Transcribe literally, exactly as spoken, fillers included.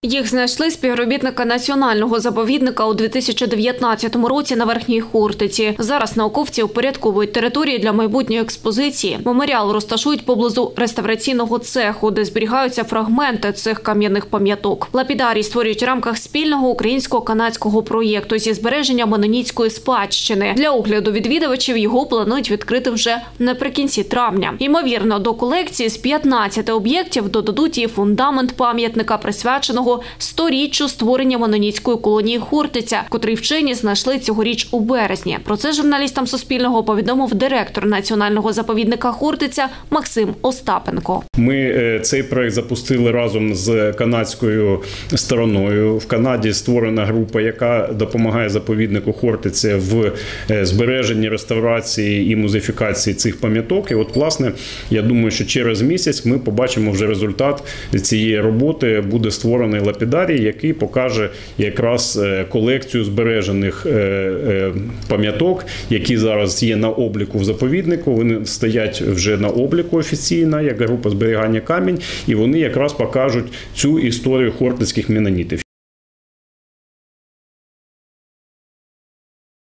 Їх знайшли співробітники національного заповідника у дві тисячі дев'ятнадцятому році на Верхній Хортиці. Зараз науковці упорядковують території для майбутньої експозиції. Меморіал розташують поблизу реставраційного цеху, де зберігаються фрагменти цих кам'яних пам'яток. Лапідарій створюють в рамках спільного українсько-канадського проєкту зі збереження менонітської спадщини. Для огляду відвідувачів його планують відкрити вже наприкінці травня. Ймовірно, до колекції з п'ятнадцяти об'єктів додадуть і фундамент пам'ятника, присвяченого сторіччю створення менонітської колонії Хортиця, котрий вчені знайшли цьогоріч у березні. Про це журналістам Суспільного повідомив директор національного заповідника Хортиця Максим Остапенко. Ми цей проект запустили разом з канадською стороною. В Канаді створена група, яка допомагає заповіднику Хортиця в збереженні, реставрації і музеїфікації цих пам'яток. І от, власне, я думаю, що через місяць ми побачимо вже результат цієї роботи. Буде створений лапідарій, який покаже якраз колекцію збережених пам'яток, які зараз є на обліку в заповіднику. Вони стоять вже на обліку офіційно, як група зберігання камінь, і вони якраз покажуть цю історію хортицьких менонітів.